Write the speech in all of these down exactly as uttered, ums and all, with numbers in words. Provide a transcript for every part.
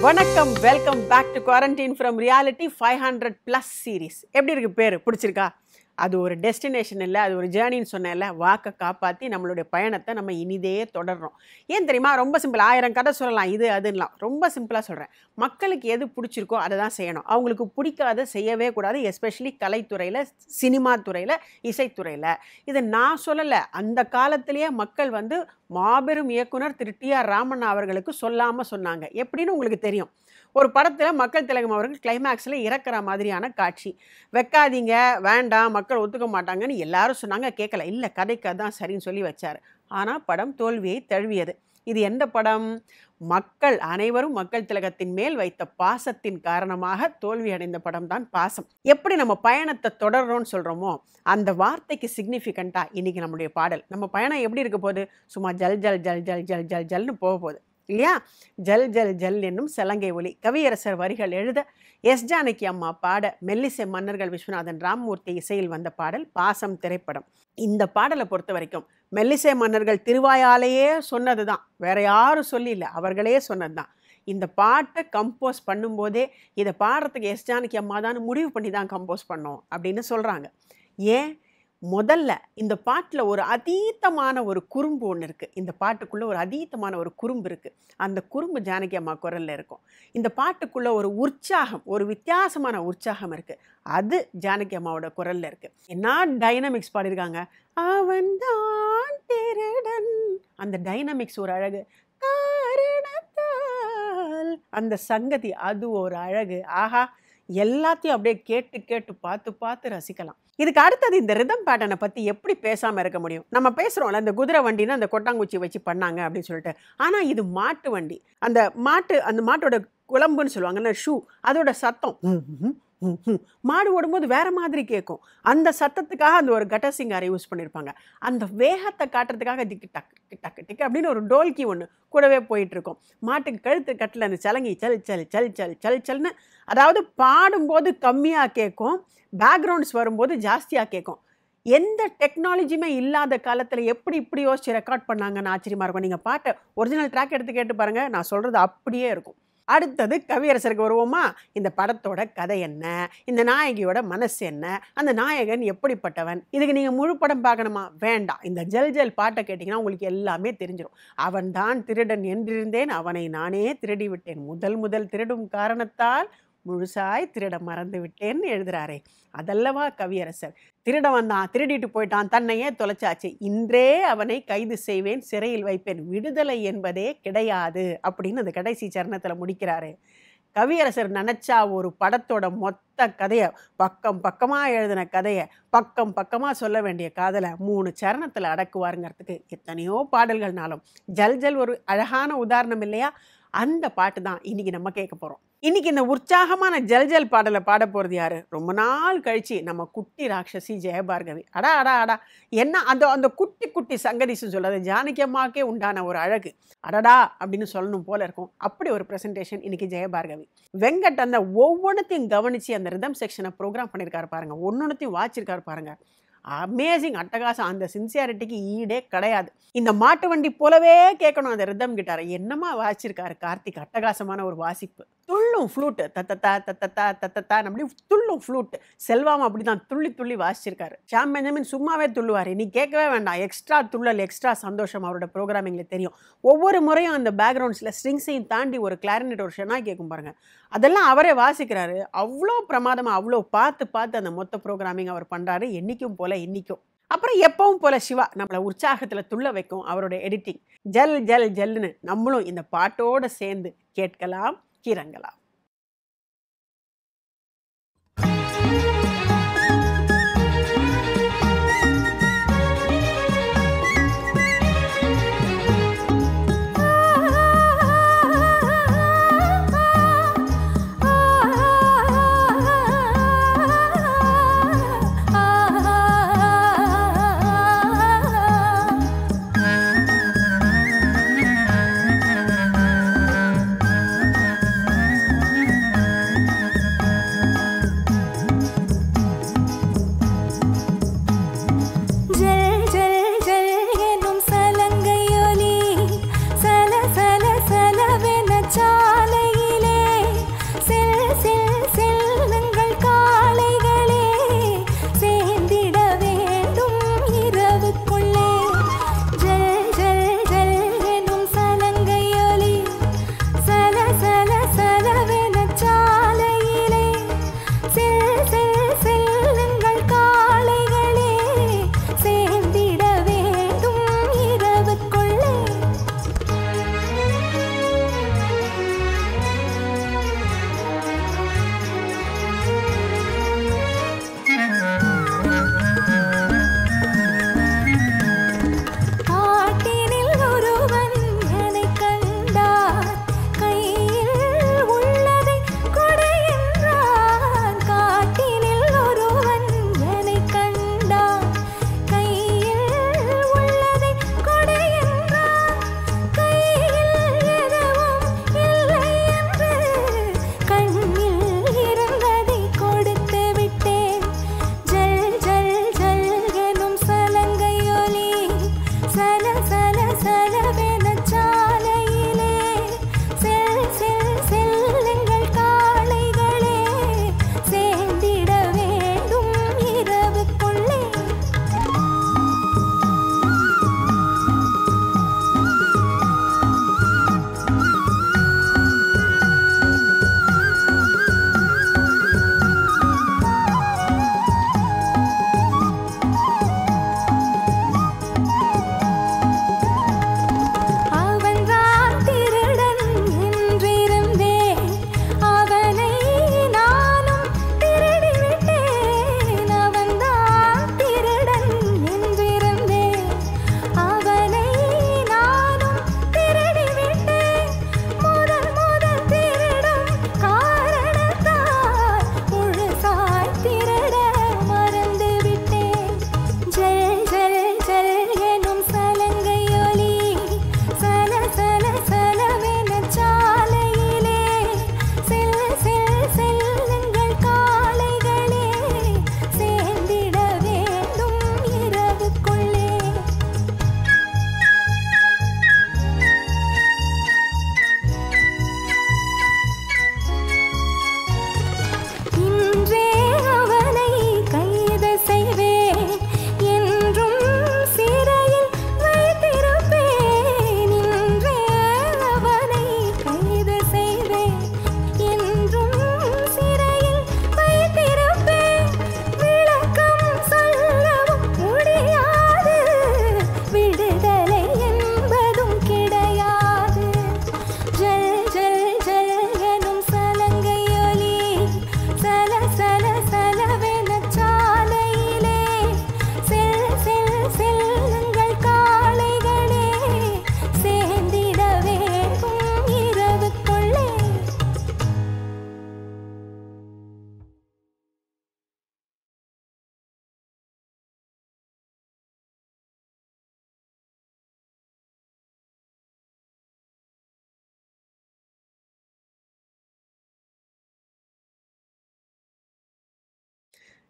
வணக்கம், welcome back to quarantine from reality five hundred plus series. எப்படி இருக்கு பேர்? பிடிச்சிருக்கா? அது ஒரு டெஸ்டினேஷன் இல்லை, அது ஒரு ஜேர்னின்னு சொன்னேன்ல. வாக்கை காப்பாற்றி நம்மளுடைய பயணத்தை நம்ம இனிதே தொடர்றோம். ஏன் தெரியுமா? ரொம்ப சிம்பிள். ஆயிரம் கதை சொல்லலாம், இது அதுன்னெலாம். ரொம்ப சிம்பிளாக சொல்கிறேன். மக்களுக்கு எது பிடிச்சிருக்கோ அதை தான் செய்யணும். அவங்களுக்கு பிடிக்காத செய்யவே கூடாது. எஸ்பெஷலி கலைத்துறையில், சினிமா துறையில், இசைத்துறையில். இதை நான் சொல்லலை. அந்த காலத்திலேயே மக்கள் வந்து மாபெரும் இயக்குனர் திரு டி ஆர் ராமன் அவர்களுக்கு சொல்லாமல் சொன்னாங்க. எப்படின்னு உங்களுக்கு தெரியும். ஒரு படத்தில் மக்கள் திலகம் அவர்கள் கிளைமேக்ஸில் இறக்குற மாதிரியான காட்சி. வைக்காதீங்க, வேண்டாம், மக்கள் ஒத்துக்க மாட்டாங்கன்னு எல்லாரும் சொன்னாங்க. கேட்கல. இல்லை, கதைக்கு அதான் சரின்னு சொல்லி வச்சார். ஆனால் படம் தோல்வியை தழுவியது. இது எந்த படம்? மக்கள் அனைவரும் மக்கள் திலகத்தின் மேல் வைத்த பாசத்தின் காரணமாக தோல்வி அடைந்த படம் தான் பாசம். எப்படி நம்ம பயணத்தை தொடர்றோம்னு சொல்கிறோமோ அந்த வார்த்தைக்கு சிக்னிஃபிகண்ட்டாக இன்றைக்கி நம்முடைய பாடல். நம்ம பயணம் எப்படி இருக்க போகுது? சும்மா ஜல் ஜல் ஜல் ஜல் ஜல் ஜல் ஜல்னு போக போகுது இல்லையா? ஜல் ஜல் ஜல் என்னும் சலங்கை ஒலி. கவியரசர் வரிகள் எழுத, எஸ் ஜானகி அம்மா பாட, மெல்லிசை மன்னர்கள் விஸ்வநாதன் ராமமூர்த்தி இசையில் வந்த பாடல் பாசம் திரைப்படம். இந்த பாடலை பொறுத்த வரைக்கும் மெல்லிசை மன்னர்கள் திருவாயாலேயே சொன்னது தான், வேற யாரும் சொல்லி இல்லை, அவர்களே சொன்னது தான். இந்த பாட்டை கம்போஸ் பண்ணும்போதே இதை பாடுறதுக்கு எஸ் ஜானகி அம்மா தான் முடிவு பண்ணி தான் கம்போஸ் பண்ணோம் அப்படின்னு சொல்கிறாங்க. ஏன்? முதல்ல இந்த பாட்டில் ஒரு அதீதமான ஒரு குறும்பு ஒன்று இருக்குது. இந்த பாட்டுக்குள்ளே ஒரு அதீதமான ஒரு குறும்பு இருக்குது. அந்த குறும்பு ஜானகி அம்மா குரலில் இருக்கும். இந்த பாட்டுக்குள்ளே ஒரு உற்சாகம், ஒரு வித்தியாசமான உற்சாகம் இருக்குது. அது ஜானகி அம்மாவோட குரலில் இருக்குது. என்ன டைனமிக்ஸ் பாடியிருக்காங்க. அவன் தான் திருடன். அந்த டைனமிக்ஸ் ஒரு அழகு. காரணத்தால் அந்த சங்கதி, அது ஒரு அழகு. ஆஹா, எல்லாத்தையும் அப்படியே கேட்டு கேட்டு பார்த்து பார்த்து ரசிக்கலாம். இதுக்கு அடுத்தது இந்த ரிதம் பேட்டர்னை பற்றி எப்படி பேசாமல் இருக்க முடியும்? நம்ம பேசுகிறோம்ல, இந்த குதிரை வண்டின்னு அந்த கொட்டாங்குச்சி வச்சு பண்ணாங்க அப்படின்னு சொல்லிட்டு. ஆனால் இது மாட்டு வண்டி. அந்த மாட்டு அந்த மாட்டோட குழம்புன்னு சொல்லுவாங்கல்ல, ஷூ, அதோட சத்தம் மாடு ஓடும்போது வேற மாதிரி கேட்கும். அந்த சத்தத்துக்காக அந்த ஒரு கட்டசிங்காரை யூஸ் பண்ணியிருப்பாங்க. அந்த வேகத்தை காட்டுறதுக்காக திக்கு டக்கு டக்கு டிக்கு அப்படின்னு ஒரு டோல்கி ஒன்று கூடவே போயிட்டு இருக்கும். மாட்டுக்கு கழுத்து கட்டில் அந்த சலங்கி சல் சல் சல் சல் சல் சல்னு, அதாவது பாடும்போது கம்மியாக கேட்கும், பேக்ரவுண்ட்ஸ் வரும்போது ஜாஸ்தியாக கேட்கும். எந்த டெக்னாலஜியுமே இல்லாத காலத்தில் எப்படி இப்படி யோசிச்சு ரெக்கார்ட் பண்ணாங்கன்னு ஆச்சரியமாக இருக்கும். நீங்கள் பாட்டை ஒரிஜினல் ட்ராக் எடுத்து கேட்டு பாருங்கள், நான் சொல்கிறது அப்படியே இருக்கும். அடுத்தது கவியரசருக்கு வருவோமா? இந்த படத்தோட கதை என்ன, இந்த நாயகியோட மனசு என்ன, அந்த நாயகன் எப்படிப்பட்டவன், இதுக்கு நீங்கள் முழு படம் பார்க்கணுமா? வேண்டாம். இந்த ஜல் ஜல் பாட்டை கேட்டிங்கன்னா உங்களுக்கு எல்லாமே தெரிஞ்சிடும். அவன் தான் திருடன் என்றிருந்தேன், அவனை நானே திருடி விட்டேன், முதல் முதல் திருடும் காரணத்தால் முழுசாய் திருட மறந்து விட்டேன்னு எழுதுறாரே, அதல்லவா கவியரசர். திருட வந்தான், திருடிட்டு போயிட்டான், தன்னையே தொலைச்சாச்சு, இன்றே அவனை கைது செய்வேன், சிறையில் வைப்பேன், விடுதலை என்பதே கிடையாது அப்படின்னு அந்த கடைசி சரணத்தில் முடிக்கிறாரு. கவியரசர் நினச்சா ஒரு படத்தோட மொத்த கதையை, பக்கம் பக்கமாக எழுதின கதையை, பக்கம் பக்கமாக சொல்ல வேண்டிய காதலை மூணு சரணத்தில் அடக்குவாருங்கிறதுக்கு எத்தனையோ பாடல்கள்னாலும் ஜல் ஜல் ஒரு அழகான உதாரணம் இல்லையா? அந்த பாட்டு தான் இன்றைக்கி நம்ம கேட்க போகிறோம். இன்றைக்கி இந்த உற்சாகமான ஜல் ஜல் பாடலை பாட போகிறது யார்? ரொம்ப நாள் கழித்து நம்ம குட்டி ராட்சசி ஜெயபார்கவி. அடா அடா அடா, என்ன அந்த அந்த குட்டி குட்டி சங்கதின்னு சொல்லாது, ஜானகி அம்மாவுக்கே உண்டான ஒரு அழகு. அடடா அப்படின்னு சொல்லணும் போல இருக்கும். அப்படி ஒரு ப்ரெசன்டேஷன் இன்றைக்கி ஜெயபார்கவி. வெங்கட் அந்த ஒவ்வொன்றத்தையும் கவனித்து அந்த ரிதம் செக்ஷனை ப்ரோக்ராம் பண்ணியிருக்காரு பாருங்கள், ஒன்னொன்றையும் வாச்சிருக்காரு பாருங்கள். அமேசிங், அட்டகாசம். அந்த சின்சியாரிட்டிக்கு ஈடே கிடையாது. இந்த மாட்டு வண்டி போலவே கேட்கணும் அந்த ரிதம் கிட்டாரை. என்னமா வாசிச்சிருக்காரு கார்த்திக், அட்டகாசமான ஒரு வாசிப்பு. துள்ளும் ஃப்ளூட்டு, தத்தத்தா தத்தத்தா தத்தத்தா அப்படி துள்ளும் ஃப்ளூட். செல்வாம அப்படி தான் துள்ளி துள்ளி வாசிச்சிருக்காரு. ஷாம் பெஞ்சமின் சும்மாவே துள்ளுவார், நீ கேட்கவே வேண்டாம். எக்ஸ்ட்ரா துள்ளல், எக்ஸ்ட்ரா சந்தோஷம் அவரோட ப்ரோக்ராமிங்கில் தெரியும். ஒவ்வொரு முறையும் அந்த பேக்ரவுண்ட்ஸில் ஸ்ட்ரிங்ஸையும் தாண்டி ஒரு கிளாரினெட், ஒரு ஷெனா கேட்கும் பாருங்கள், அதெல்லாம் அவரே வாசிக்கிறாரு. அவ்வளோ பிரமாதமாக, அவ்வளோ பார்த்து பார்த்து அந்த மொத்த ப்ரோக்ராமிங் அவர் பண்ணுறாரு, என்றைக்கும் போல் இன்னைக்கும். அப்புறம் எப்பவும் போல சிவா நம்மளை உற்சாகத்தில் துள்ள வைக்கும் அவரோட எடிட்டிங். ஜல் ஜல் ஜல்னு நம்மளும் இந்த பாட்டோடு சேர்ந்து கேட்கலாம், கிறங்கலாம்.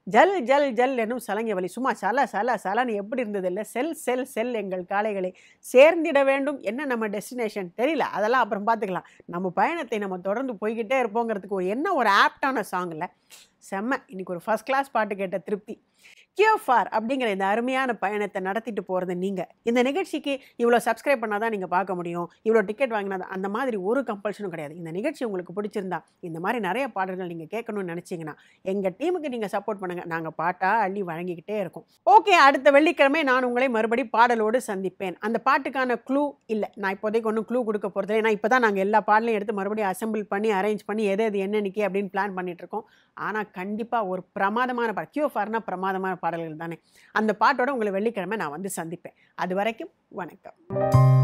ஜல் ஜல் ஜல் என்னும் சலங்கை வலி சும்மா சல சல சலன்னு எப்படி இருந்தது இல்லை. செல் செல் செல் எங்கள் காளைகளை சேர்ந்திட வேண்டும். என்ன நம்ம டெஸ்டினேஷன் தெரியல, அதெல்லாம் அப்புறம் பார்த்துக்கலாம். நம்ம பயணத்தை நம்ம தொடர்ந்து போய்கிட்டே இருப்போங்கிறதுக்கு ஒரு என்ன ஒரு ஆப்டான சாங் இல்லை. செம்ம. இன்னைக்கு ஒரு ஃபர்ஸ்ட் கிளாஸ் பாட்டு கேட்ட திருப்தி. கியூஎஃப்ஆர் அப்படிங்கிற இந்த அருமையான பயணத்தை நடத்திட்டு போகிறது நீங்கள். இந்த நிகழ்ச்சிக்கு இவ்வளோ சப்ஸ்கிரைப் பண்ணால் தான் நீங்கள் பார்க்க முடியும், இவ்வளோ டிக்கெட் வாங்கினா தான், அந்த மாதிரி ஒரு கம்பல்ஷனும் கிடையாது. இந்த நிகழ்ச்சி உங்களுக்கு பிடிச்சிருந்தா இந்த மாதிரி நிறைய பாடல்கள் நீங்கள் கேட்கணும்னு நினச்சிங்கன்னா எங்கள் டீமுக்கு நீங்கள் சப்போர்ட் பண்ணுங்கள். நாங்கள் பாட்டாக அள்ளி வழங்கிக்கிட்டே இருக்கோம். ஓகே, அடுத்த வெள்ளிக்கிழமை நான் உங்களை மறுபடி பாடலோடு சந்திப்பேன். அந்த பாட்டுக்கான க்ளூ இல்லை, நான் இப்போதைக்கு ஒன்றும் க்ளூ கொடுக்க போகிறது. ஏன்னா இப்போ தான் நாங்கள் எல்லா பாடலையும் எடுத்து மறுபடியும் அசெம்பிள் பண்ணி அரேஞ்ச் பண்ணி எது எது என்னன்னைக்கு அப்படின்னு பிளான் பண்ணிகிட்ருக்கோம். ஆனால் கண்டிப்பாக ஒரு பிரமாதமான பாடல். கியூஎஃப்ஆர்னா பிரமாதமான பாடல்கள் தானே. அந்த பாட்டோட உங்களை வெள்ளிக்கிழமை நான் வந்து சந்திப்பேன். அது வரைக்கும் வணக்கம்.